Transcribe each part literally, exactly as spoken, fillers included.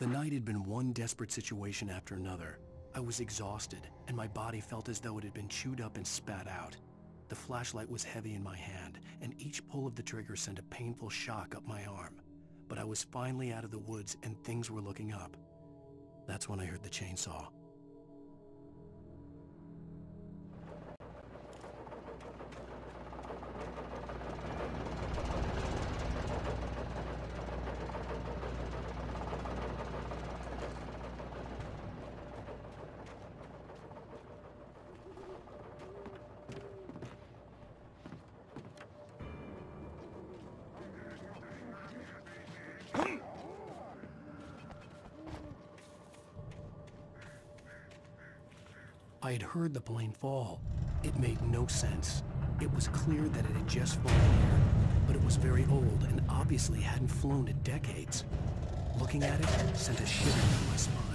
The night had been one desperate situation after another. I was exhausted, and my body felt as though it had been chewed up and spat out. The flashlight was heavy in my hand, and each pull of the trigger sent a painful shock up my arm. But I was finally out of the woods and things were looking up. That's when I heard the chainsaw. I had heard the plane fall. It made no sense. It was clear that it had just fallen here, but it was very old and obviously hadn't flown in decades. Looking at it sent a shiver down my spine.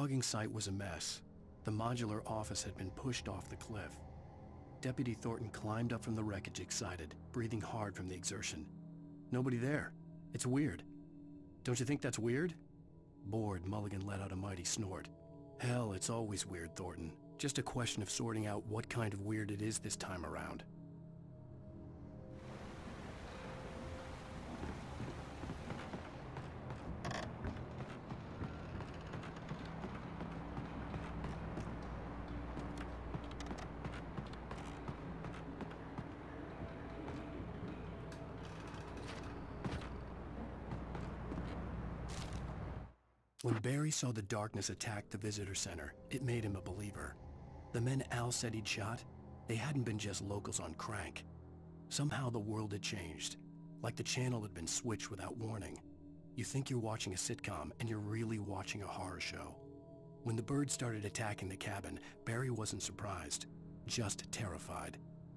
logging site was a mess. The modular office had been pushed off the cliff. Deputy Thornton climbed up from the wreckage excited, breathing hard from the exertion. Nobody there. It's weird. Don't you think that's weird? Bored, Mulligan let out a mighty snort. Hell, it's always weird, Thornton. Just a question of sorting out what kind of weird it is this time around. When Barry saw the darkness attack the visitor center, it made him a believer. The men Al said he'd shot, they hadn't been just locals on crank. Somehow the world had changed, like the channel had been switched without warning. You think you're watching a sitcom, and you're really watching a horror show. When the birds started attacking the cabin, Barry wasn't surprised, just terrified.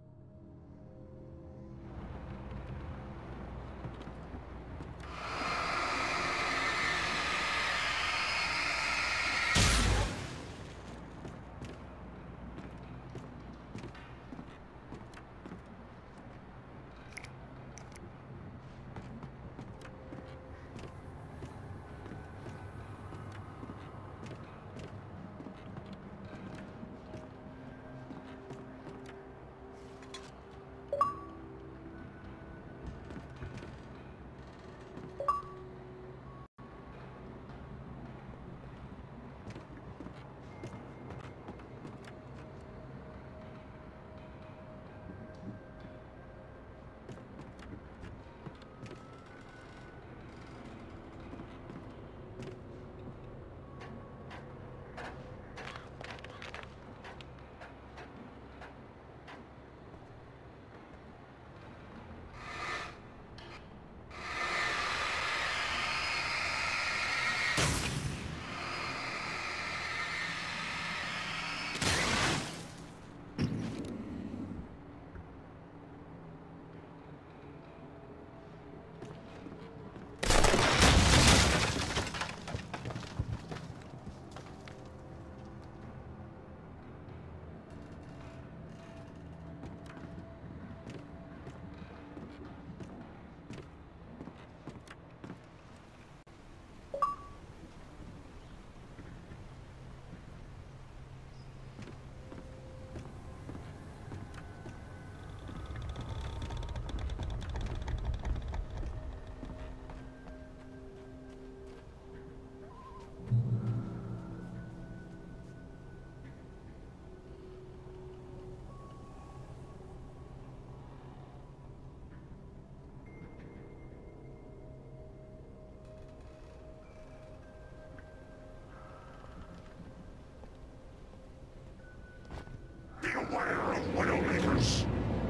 Beware of Widowmakers!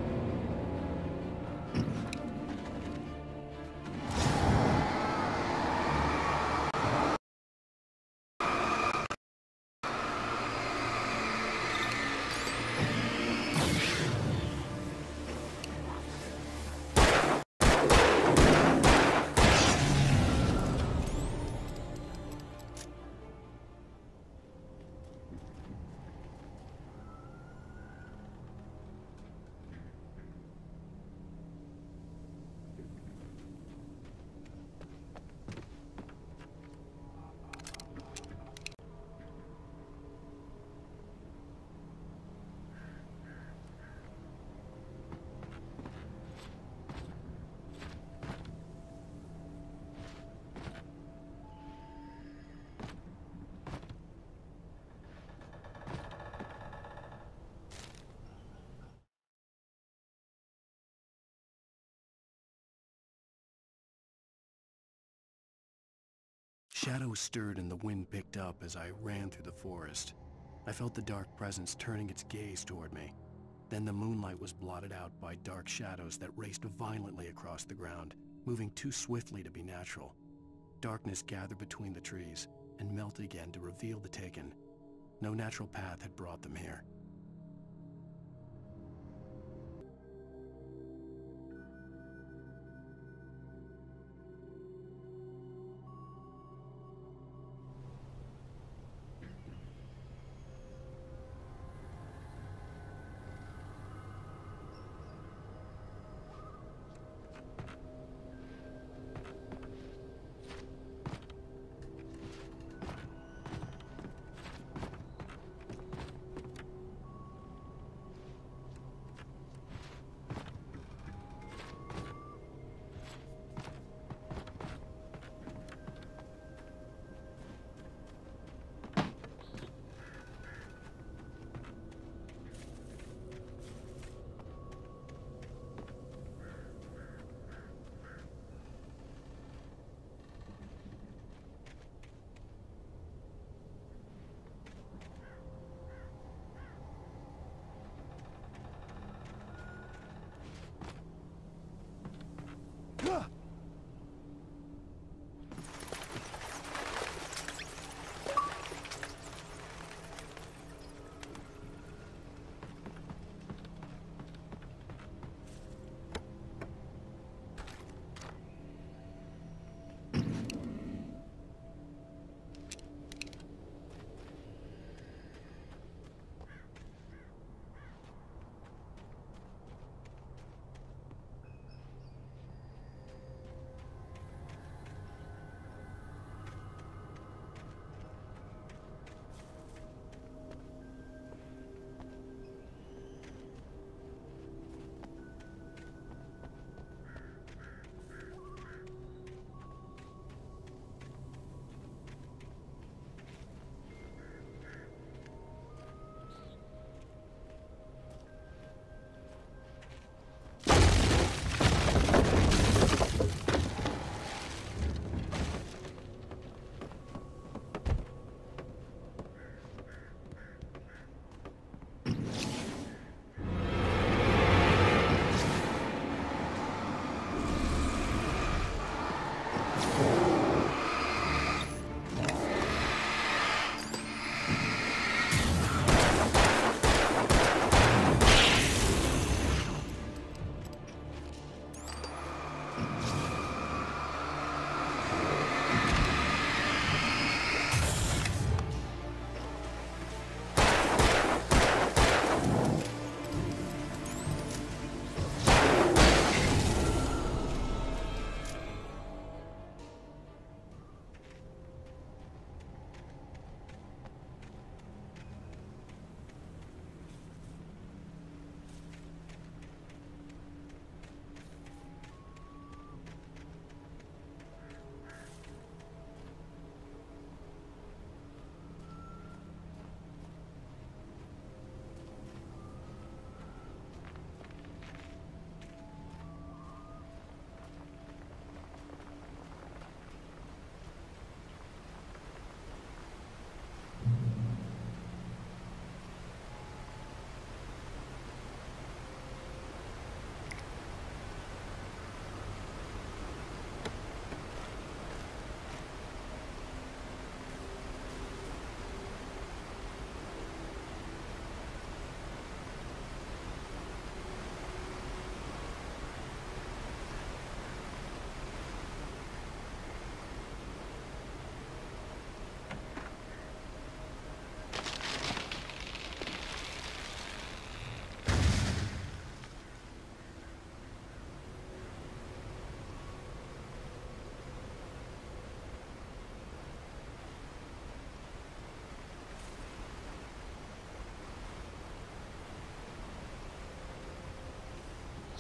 Shadows stirred and the wind picked up as I ran through the forest. I felt the dark presence turning its gaze toward me. Then the moonlight was blotted out by dark shadows that raced violently across the ground, moving too swiftly to be natural. Darkness gathered between the trees and melted again to reveal the Taken. No natural path had brought them here.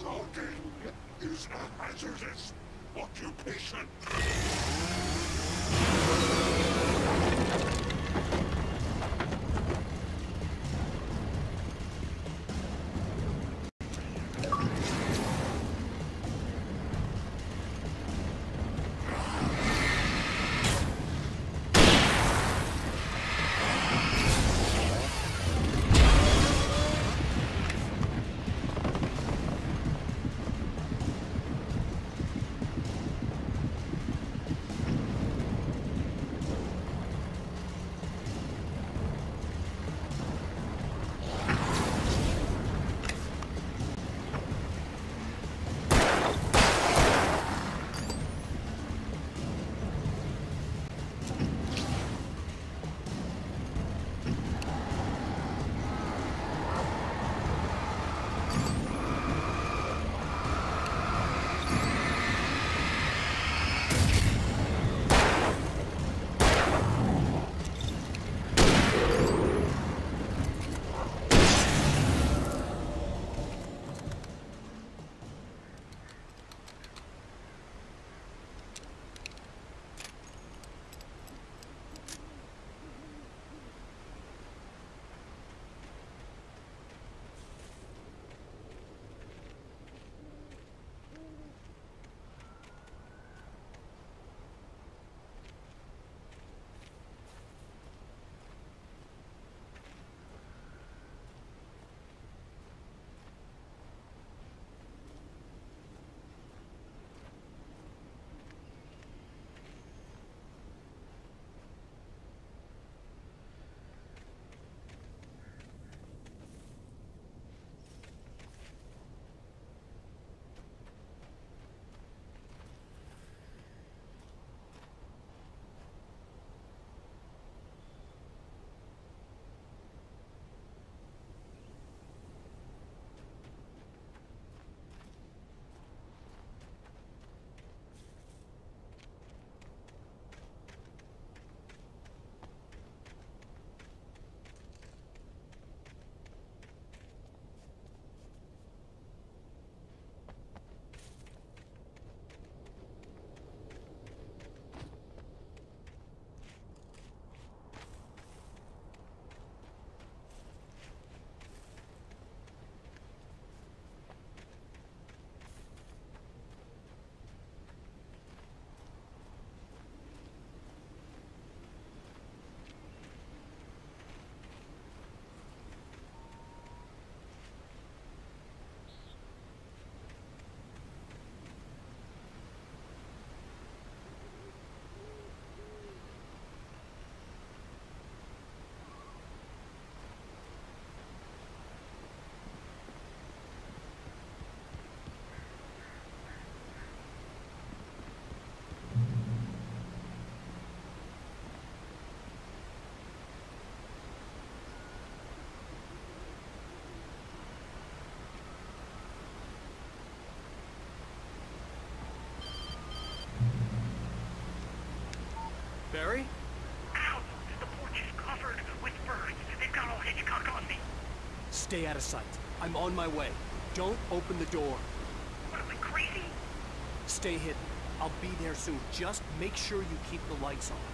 Scouting is a hazardous occupation. Barry? Ow! The porch is covered with birds. They've got all Hitchcock on me. Stay out of sight. I'm on my way. Don't open the door. What am I, crazy? Stay hidden. I'll be there soon. Just make sure you keep the lights on.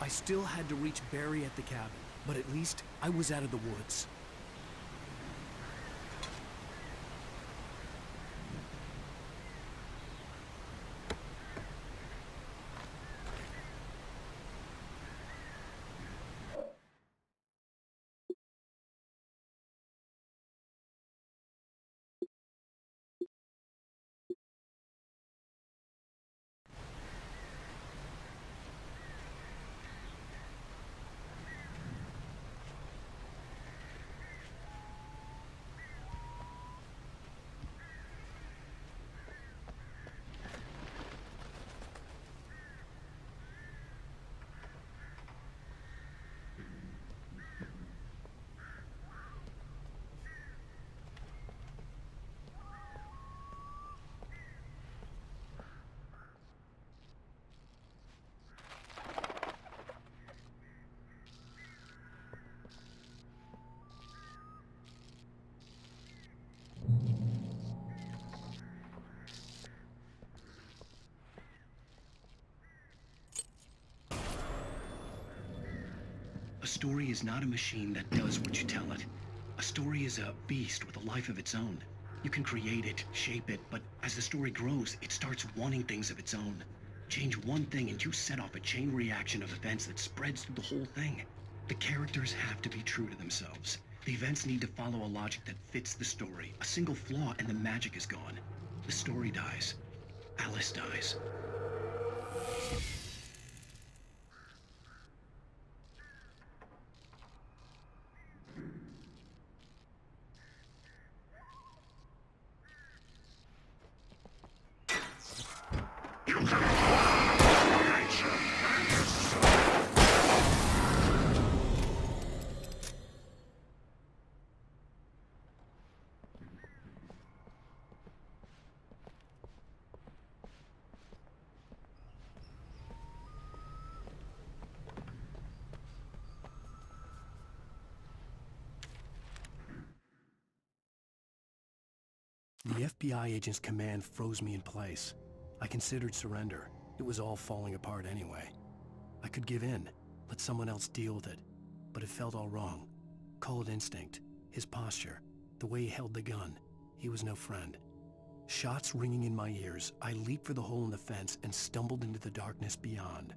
still had to reach Barry at the cabin, but at least I was out of the woods. A story is not a machine that does what you tell it. A story is a beast with a life of its own. You can create it, shape it, but as the story grows, it starts wanting things of its own. Change one thing and you set off a chain reaction of events that spreads through the whole thing. The characters have to be true to themselves. The events need to follow a logic that fits the story. A single flaw and the magic is gone. The story dies. Alice dies. The F B I agent's command froze me in place. I considered surrender. It was all falling apart anyway. I could give in, let someone else deal with it. But it felt all wrong. Call it instinct, his posture, the way he held the gun. He was no friend. Shots ringing in my ears, I leaped for the hole in the fence and stumbled into the darkness beyond.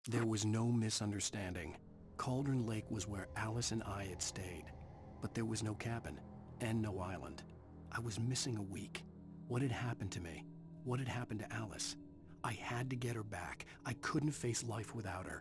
There was no misunderstanding. Cauldron Lake was where Alice and I had stayed, but there was no cabin and no island. I was missing a week. What had happened to me? What had happened to Alice? I had to get her back. I couldn't face life without her.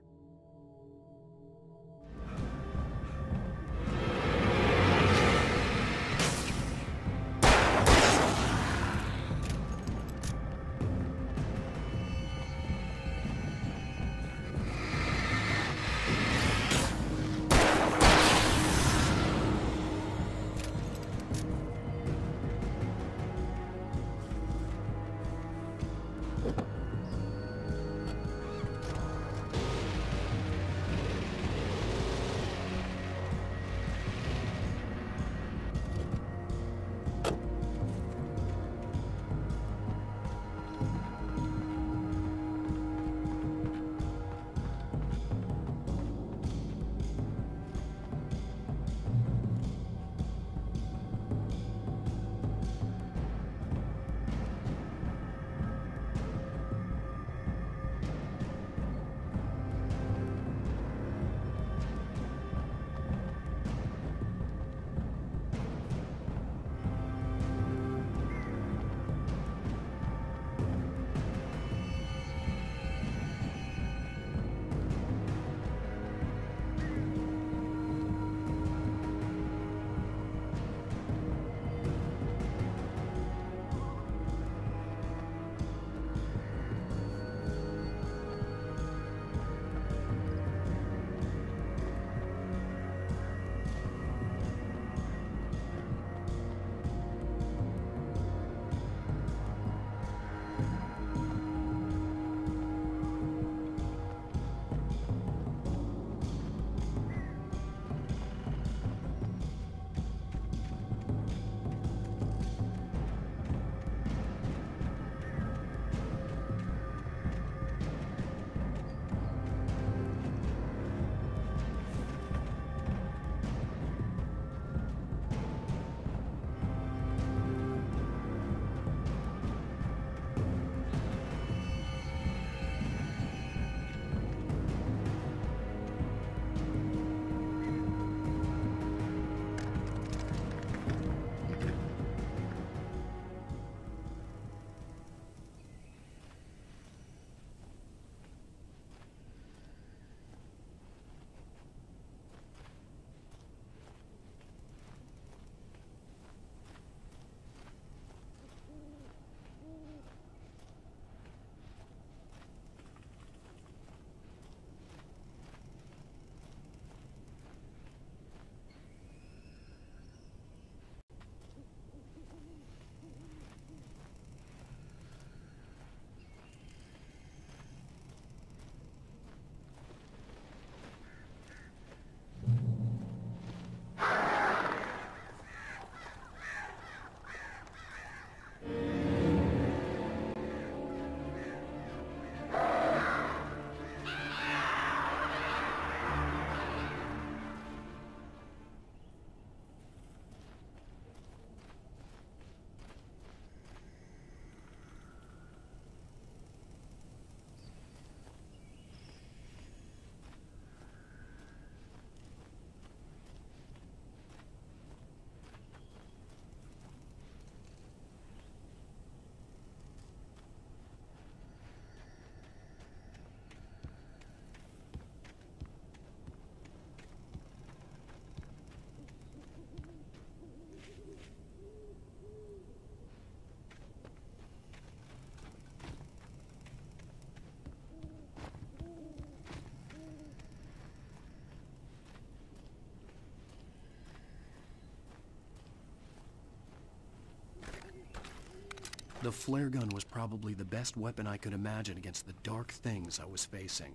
The flare gun was probably the best weapon I could imagine against the dark things I was facing.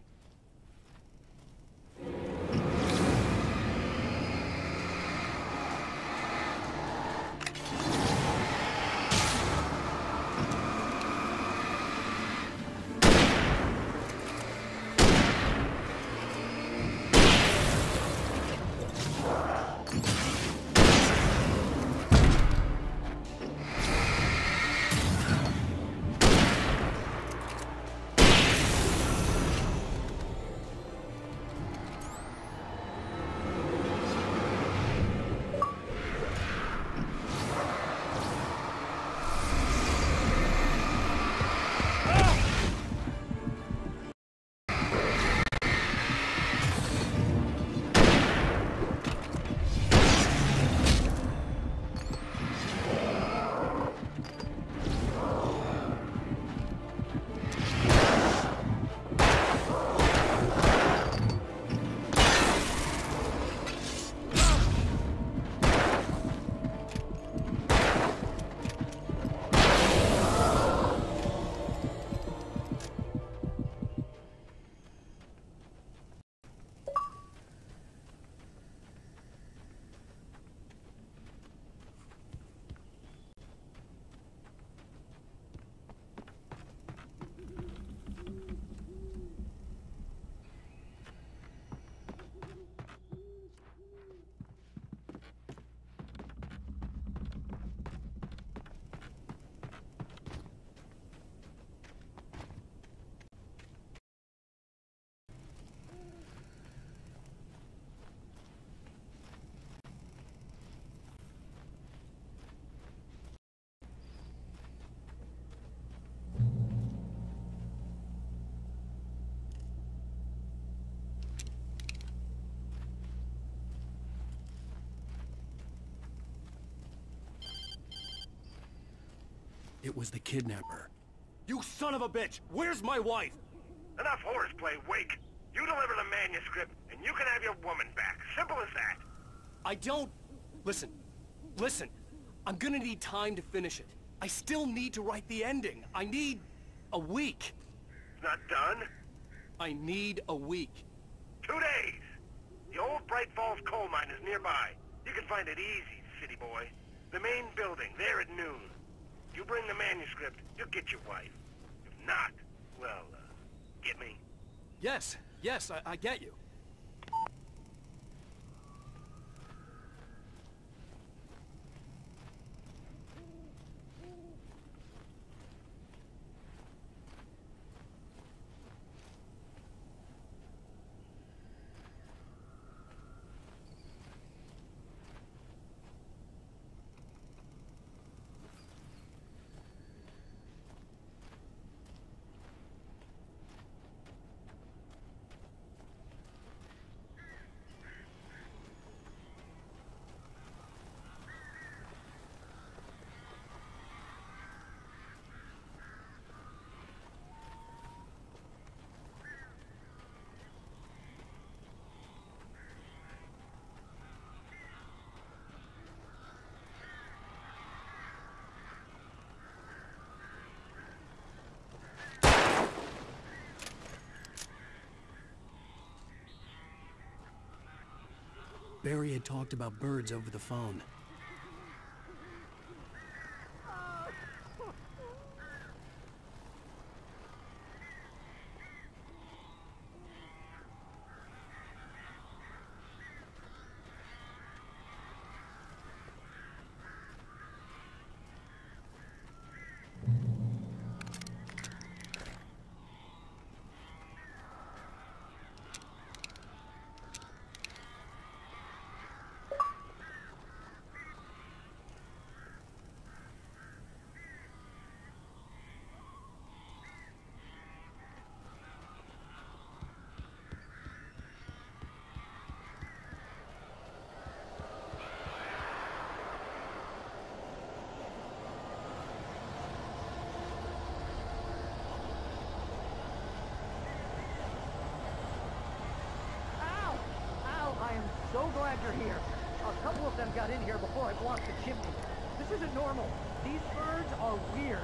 It was the kidnapper. You son of a bitch! Where's my wife? Enough horseplay, Wake. You deliver the manuscript, and you can have your woman back. Simple as that. I don't... Listen. Listen. I'm gonna need time to finish it. I still need to write the ending. I need... a week. It's not done? I need a week. Two days. The old Bright Falls coal mine is nearby. You can find it easy, city boy. The main building, there at noon. You bring the manuscript, you'll get your wife. If not, well, uh, get me? Yes, yes, I, I get you. Barry had talked about birds over the phone. So glad you're here. A couple of them got in here before I blocked the chimney. This isn't normal. These birds are weird.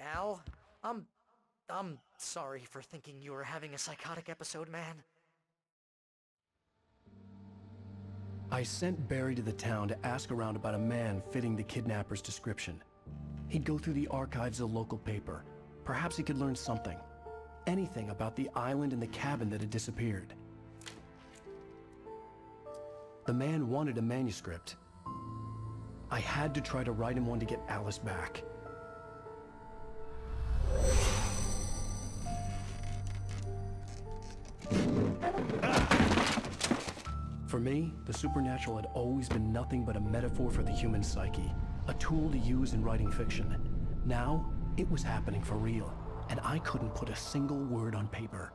Al. I'm... I'm sorry for thinking you were having a psychotic episode, man. I sent Barry to the town to ask around about a man fitting the kidnapper's description. He'd go through the archives of the local paper. Perhaps he could learn something. Anything about the island and the cabin that had disappeared. The man wanted a manuscript. I had to try to write him one to get Alice back. For me, the supernatural had always been nothing but a metaphor for the human psyche, a tool to use in writing fiction. Now, it was happening for real, and I couldn't put a single word on paper.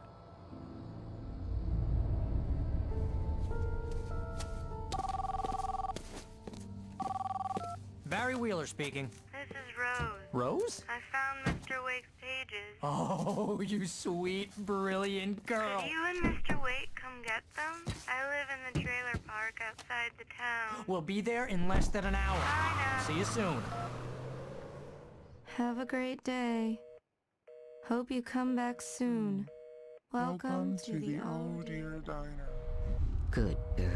Barry Wheeler speaking. This is Rose. Rose? I found Mister Wake's pages. Oh, you sweet, brilliant girl. Could you and Mister Wake come get them? I live in the trailer park outside the town. We'll be there in less than an hour. I know. See you soon. Have a great day. Hope you come back soon. Welcome, to, the Oh Dear Diner. Good girl.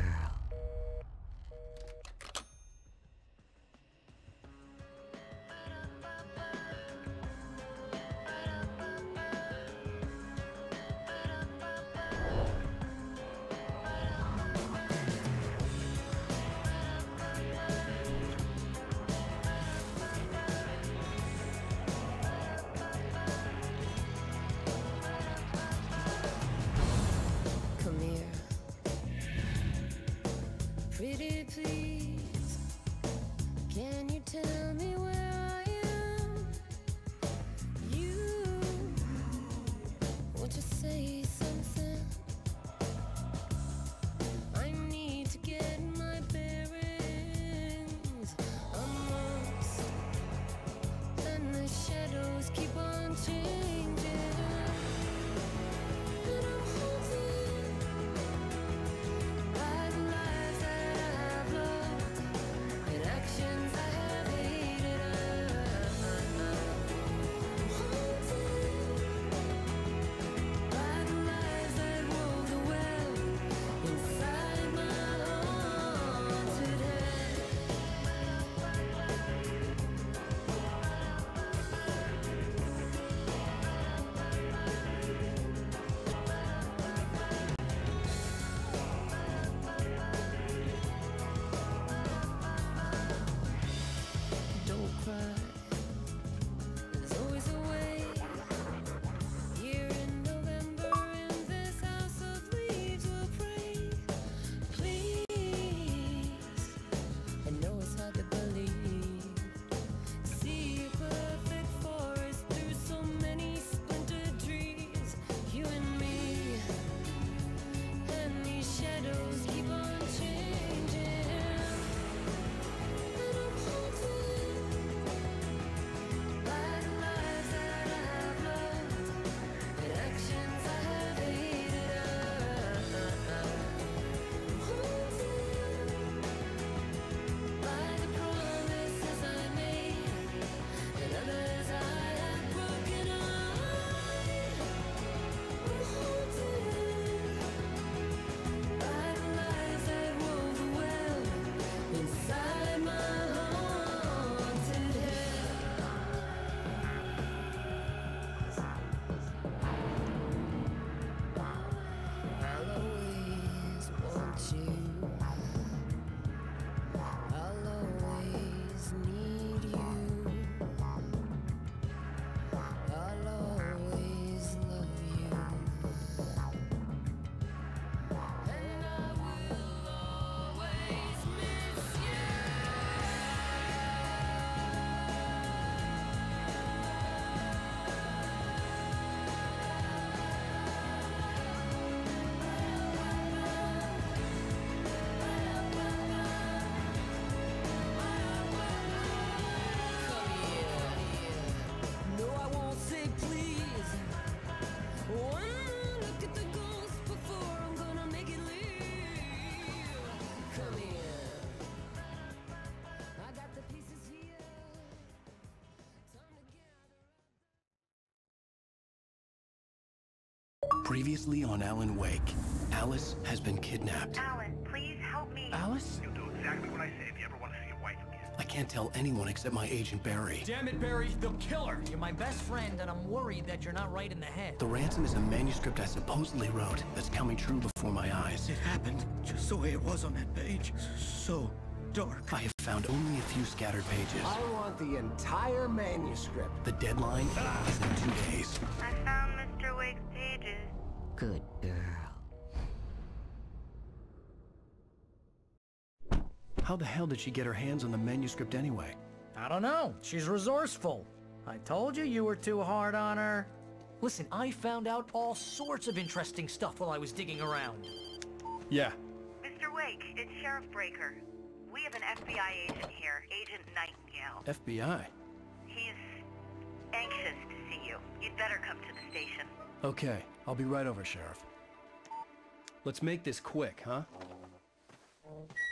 Come here. Pretty please, can you tell me where I am? You, won't you say something? I need to get my bearings amongst, and the shadows keep on changing. And I'm hoping by the lives that I've lost. Previously on Alan Wake, Alice has been kidnapped. Alan, please help me. Alice? You'll do exactly what I say if you ever want to see your wife again. I can't tell anyone except my agent Barry. Damn it, Barry, they'll kill her! You're my best friend, and I'm worried that you're not right in the head. The ransom is a manuscript I supposedly wrote that's coming true before my eyes. It happened just the way it was on that page. So dark. I have found only a few scattered pages. I want the entire manuscript. The deadline is in two days. I found Mister Wake's pages. Good girl. How the hell did she get her hands on the manuscript anyway? I don't know. She's resourceful. I told you you were too hard on her. Listen, I found out all sorts of interesting stuff while I was digging around. Yeah. Mister Wake, it's Sheriff Breaker. We have an F B I agent here, Agent Nightingale. F B I? He's anxious to see you. You'd better come to the station. Okay, I'll be right over, Sheriff. Let's make this quick, huh?